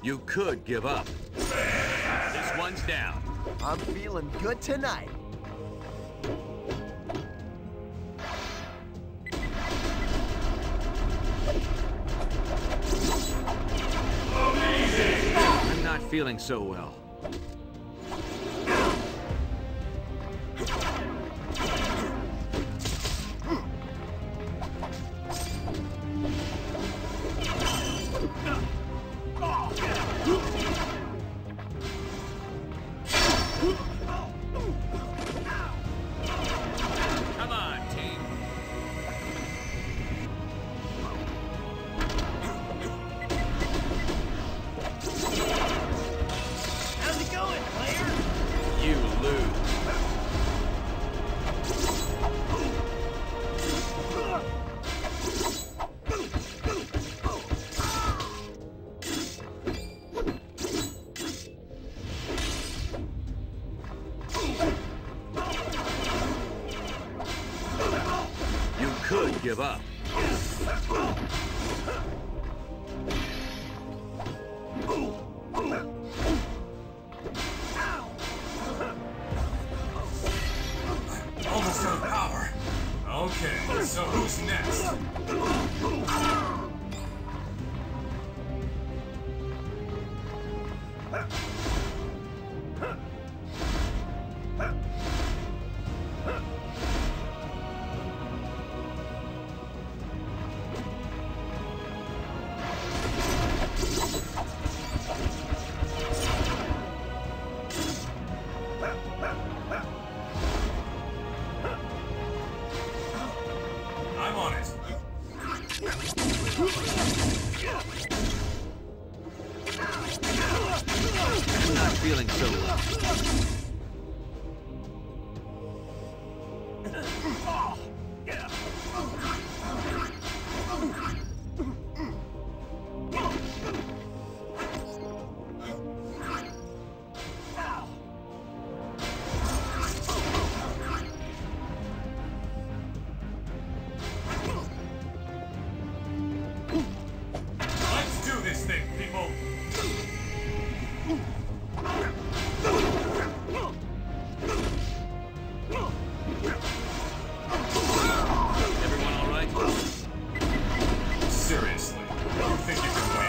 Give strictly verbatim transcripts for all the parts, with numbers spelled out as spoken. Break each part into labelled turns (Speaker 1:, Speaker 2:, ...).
Speaker 1: You could give up. This one's down.
Speaker 2: I'm feeling good tonight.
Speaker 1: I'm not feeling so well. Come on, team.
Speaker 2: How's it going, player?
Speaker 1: You lose. You could give up.
Speaker 3: Almost out of power. Okay, so who's next? I'm on it.
Speaker 1: I'm not feeling so well.
Speaker 3: Let's do this thing, people.
Speaker 1: Everyone all right?
Speaker 3: Seriously, you think you can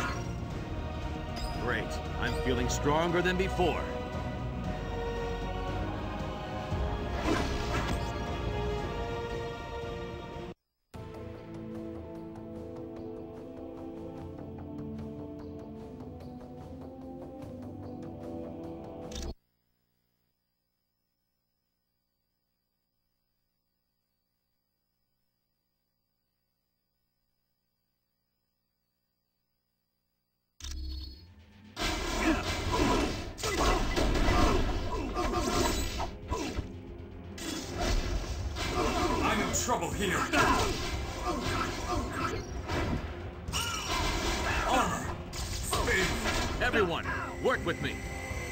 Speaker 3: win?
Speaker 1: Great. I'm feeling stronger than before.
Speaker 3: I'm in trouble here. Armor. Speed.
Speaker 1: Everyone, work with me.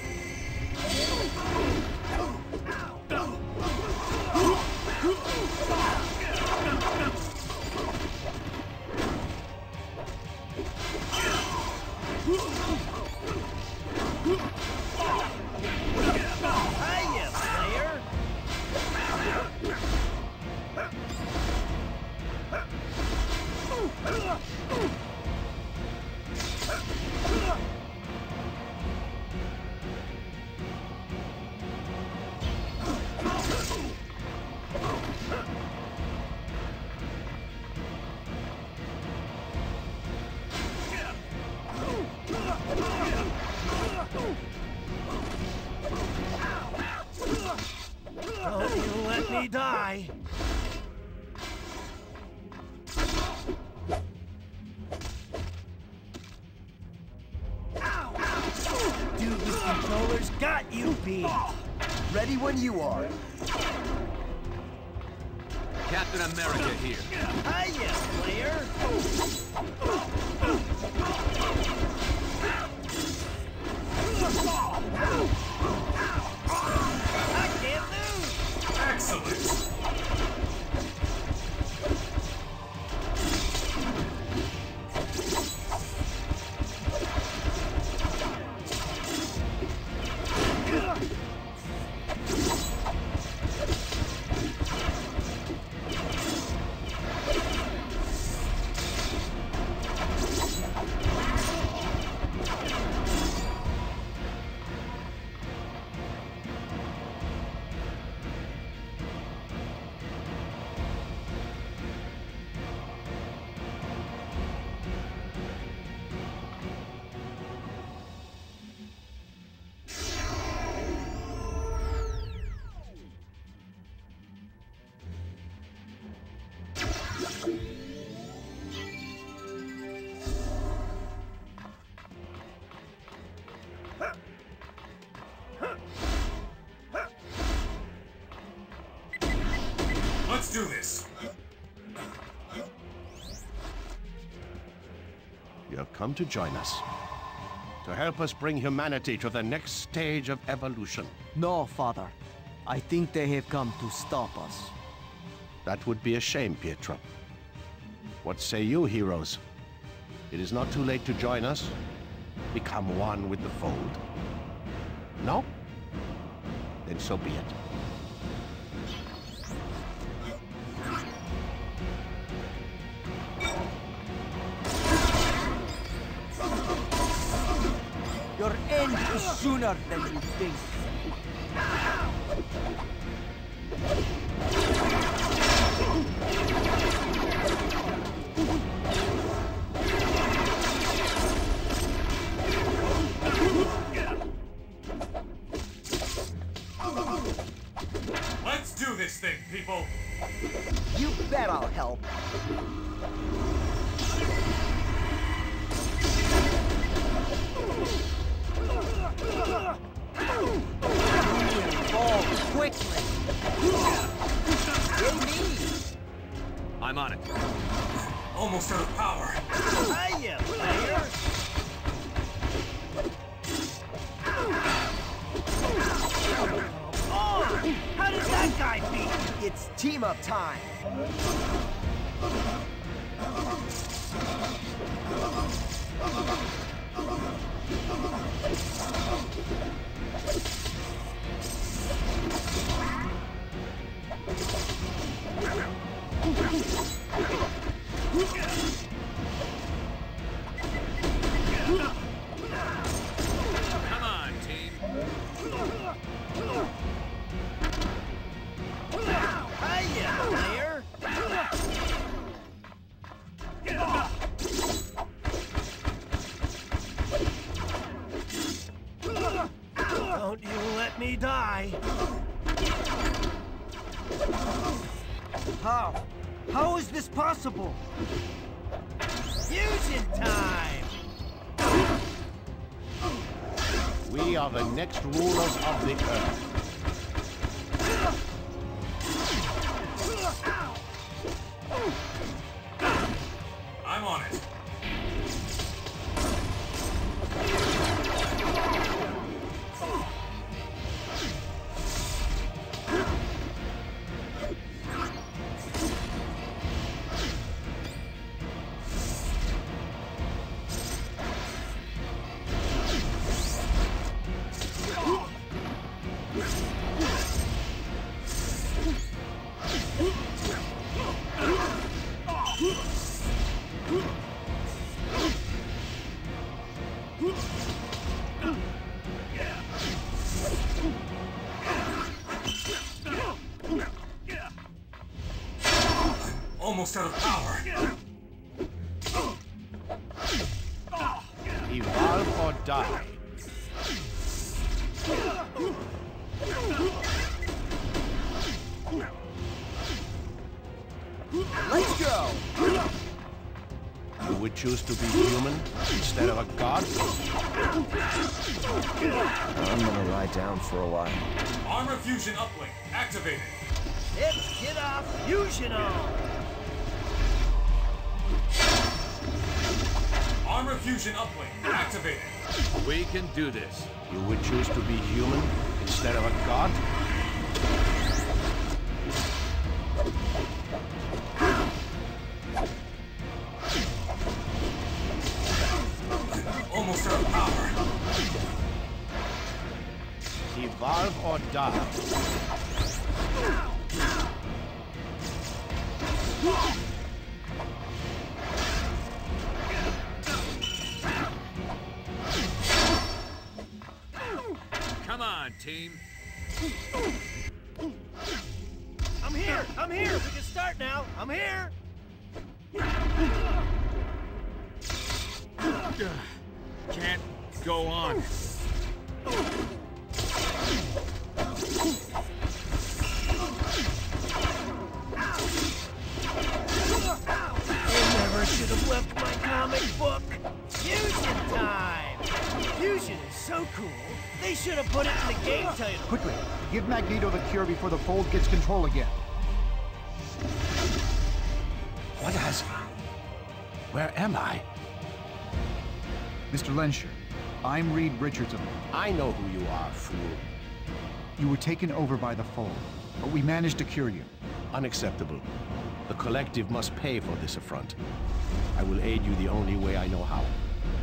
Speaker 2: Hiya, player. Hope you let me die. Dude, this controller's got you beat. Ready when you are.
Speaker 1: Captain America here.
Speaker 2: Hiya, player. I can't lose.
Speaker 3: Excellent. do this.
Speaker 4: You have come to join us. To help us bring humanity to the next stage of evolution.
Speaker 2: No, Father. I think they have come to stop us.
Speaker 4: That would be a shame, Pietro. What say you, heroes? It is not too late to join us. Become one with the fold. No? Then so be it.
Speaker 2: Your end is sooner than you think.
Speaker 3: Let's do this thing, people.
Speaker 2: You bet I'll help. Fall quickly. Yay me.
Speaker 1: I'm on it.
Speaker 3: Almost out of power.
Speaker 2: Hiya, player. Oh, how does that guy beat? It's team up time.
Speaker 1: Come on, team.
Speaker 2: Hiya, player. Don't you let me die. How? How is this possible? Fusion time!
Speaker 4: We are the next rulers of the earth.
Speaker 3: I'm on it. Almost out of power.
Speaker 4: Evolve or die.
Speaker 2: Let's go!
Speaker 4: You would choose to be human instead of a god?
Speaker 2: I'm gonna lie down for a while.
Speaker 3: Armor fusion uplink activated.
Speaker 2: Let's get off fusion on!
Speaker 3: Armor fusion uplink activated.
Speaker 1: We can do this.
Speaker 4: You would choose to be human instead of a god?
Speaker 3: Almost out of power.
Speaker 4: Evolve or die.
Speaker 1: Come on, team.
Speaker 2: I'm here! I'm here! We can start now! I'm here!
Speaker 1: Can't go on.
Speaker 2: I never should have left my comic book! Fusion time! Fusion is so cool, they should have put it in the game title!
Speaker 5: Quickly, give Magneto the cure before the Fold gets control again.
Speaker 4: Where am I?
Speaker 5: Mister Lensher, I'm Reed Richardson.
Speaker 4: I know who you are, fool.
Speaker 5: You were taken over by the Fold, but we managed to cure you.
Speaker 4: Unacceptable. The Collective must pay for this affront. I will aid you the only way I know how.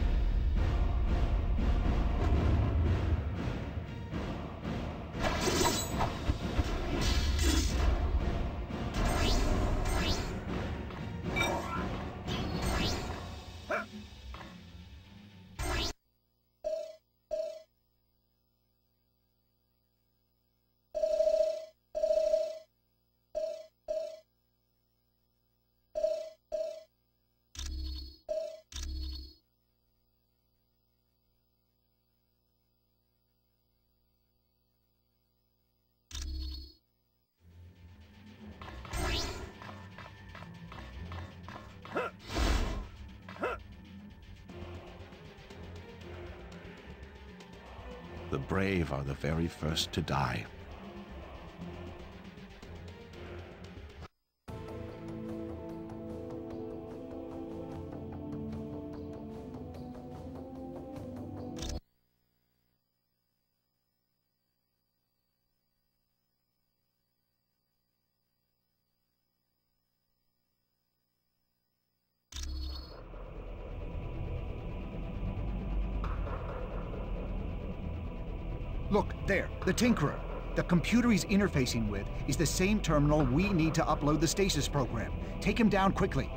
Speaker 4: The brave are the very first to die.
Speaker 5: Look, there, the Tinkerer. The computer he's interfacing with is the same terminal we need to upload the stasis program. Take him down quickly.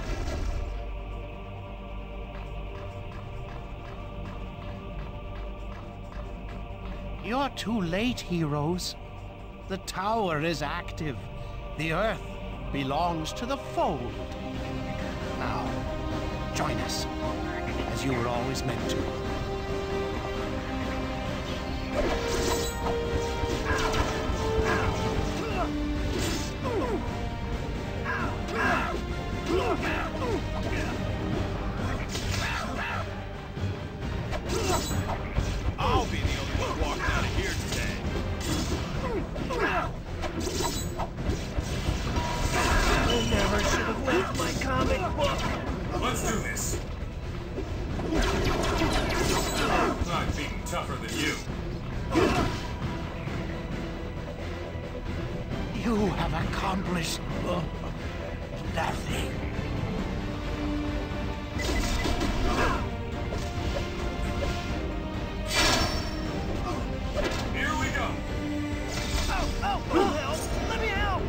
Speaker 4: You're too late, heroes. The tower is active. The Earth belongs to the Fold. Now, join us, as you were always meant to.
Speaker 1: I'll be the only one walking out of here today.
Speaker 2: I never should have left my comic book.
Speaker 3: Let's do this. I'm being tougher than you.
Speaker 4: You have accomplished uh, nothing.
Speaker 3: Here we go.
Speaker 2: Oh, oh, oh, help! Let me help!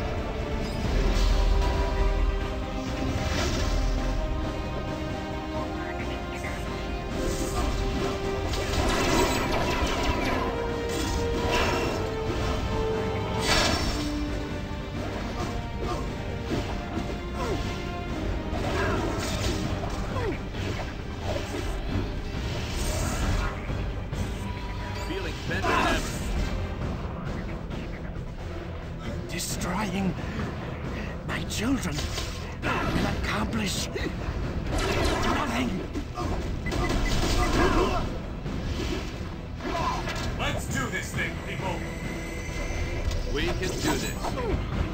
Speaker 1: Feeling better than ever.
Speaker 4: Destroying my children will accomplish nothing.
Speaker 3: Let's do this thing, people.
Speaker 1: We can do this.